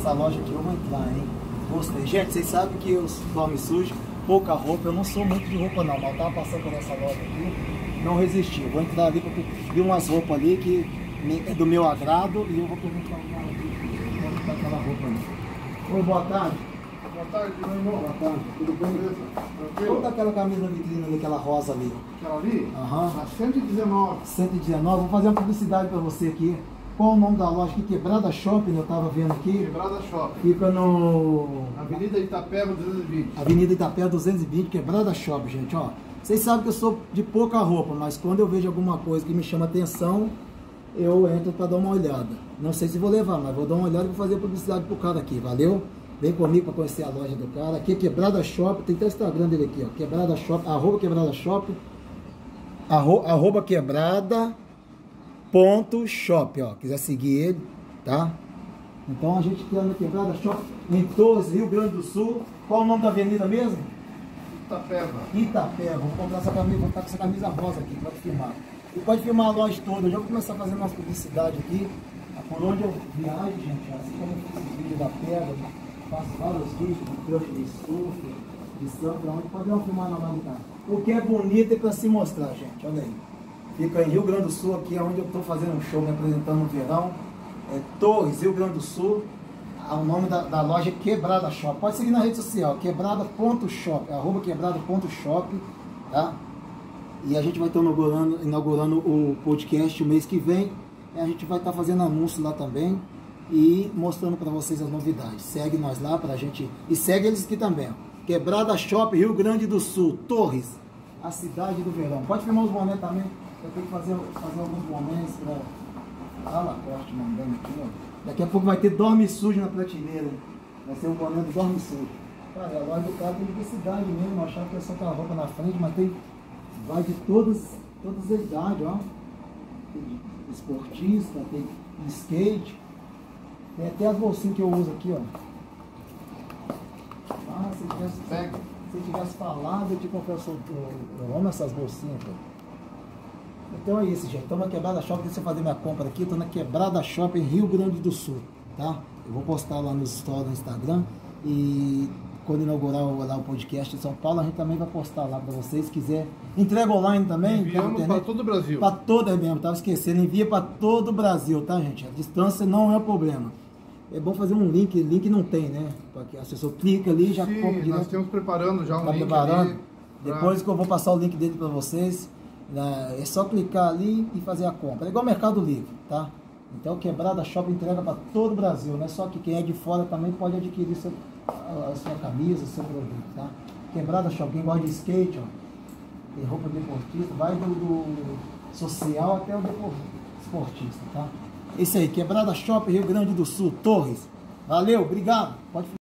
Essa loja aqui eu vou entrar, hein? Gostei. Gente, vocês sabem que eu dorme sujo, pouca roupa. Eu não sou muito de roupa não, mas eu tava passando por essa loja aqui, não resisti. Eu vou entrar ali porque vi umas roupas ali que é do meu agrado e eu vou perguntar o cara aqui onde tá aquela roupa ali. Oi, boa tarde. Boa tarde, meu irmão. Boa tarde, tudo bem? Quanto tá aquela camisa vitrine ali, aquela rosa ali? Aquela ali? Aham. A 119. 119, vou fazer uma publicidade para você aqui. Qual o nome da loja aqui? Quebrada Shopping, eu tava vendo aqui. Quebrada Shopping. Fica no... Avenida Itapeva 220. Avenida Itapeva 220, Quebrada Shopping, gente, ó. Vocês sabem que eu sou de pouca roupa, mas quando eu vejo alguma coisa que me chama atenção, eu entro para dar uma olhada. Não sei se vou levar, mas vou dar uma olhada e vou fazer publicidade pro cara aqui, valeu? Vem comigo para conhecer a loja do cara. Aqui é Quebrada Shopping, tem até o Instagram dele aqui, ó. Quebrada Shopping, @ Quebrada Shopping, @ Quebrada .shop, ó, quiser seguir ele, tá? Então a gente tem na Quebrada Shopping, em Torres, Rio Grande do Sul. Qual o nome da avenida mesmo? Itapeva. Itapeva. Vou comprar essa camisa, vou estar com essa camisa rosa aqui, pode filmar. E pode filmar a loja toda. Eu já vou começar fazendo umas publicidade aqui, por onde eu viajo, gente, assim como eu fiz vídeo da pedra, faço vários vídeos de crush de surf, de surf, onde pode dar uma filmar na loja, tá? O que é bonito é para se mostrar, gente, olha aí. Fica em Rio Grande do Sul, aqui é onde eu estou fazendo um show, me apresentando no verão. É Torres, Rio Grande do Sul. O nome da loja é Quebrada Shop. Pode seguir na rede social, quebrada.shop, @ quebrada.shop, tá? E a gente vai estar inaugurando o podcast o mês que vem. E a gente vai estar fazendo anúncio lá também e mostrando para vocês as novidades. Segue nós lá pra gente. E segue eles aqui também, ó. Quebrada Shop, Rio Grande do Sul, Torres, a cidade do verão. Pode filmar os bonés também. Eu tenho que fazer alguns bonés para a Lacoste mandando aqui, ó. Daqui a pouco vai ter dorme sujo na prateleira. Vai ser um boné do dorme sujo. Cara, a loja do cara tem publicidade mesmo. Eu achava que era só aquela roupa na frente, mas tem. Vai de todas as idades, ó. Tem esportista, tem skate. Tem até as bolsinhas que eu uso aqui, ó. Ah, se eu tivesse falado, eu te confesso, eu amo essas bolsinhas, cara. Então é isso, gente. Estou na Quebrada Shopping. Deixa eu fazer minha compra aqui. Estou na Quebrada Shopping, Rio Grande do Sul, tá? Eu vou postar lá nos stories do Instagram. E quando inaugurar lá o podcast em São Paulo, a gente também vai postar lá para vocês. Se quiser, entrega online também. Enviamos para todo o Brasil. Para todo, mesmo, tava esquecendo. Envia para todo o Brasil, tá, gente? A distância não é o problema. É bom fazer um link. Link não tem, né? Porque a pessoa clica ali e já compra direto. Nós estamos preparando já um link preparando. Ali Depois que eu vou passar o link dele para vocês. É só clicar ali e fazer a compra. É igual Mercado Livre, tá? Então Quebrada Shopping entrega para todo o Brasil, não é só que quem é de fora também pode adquirir a sua camisa, seu produto, tá? Quebrada Shopping, quem gosta de skate, ó, tem roupa deportista, vai do social até o esportista, tá? Esse aí, Quebrada Shopping, Rio Grande do Sul, Torres. Valeu, obrigado. Pode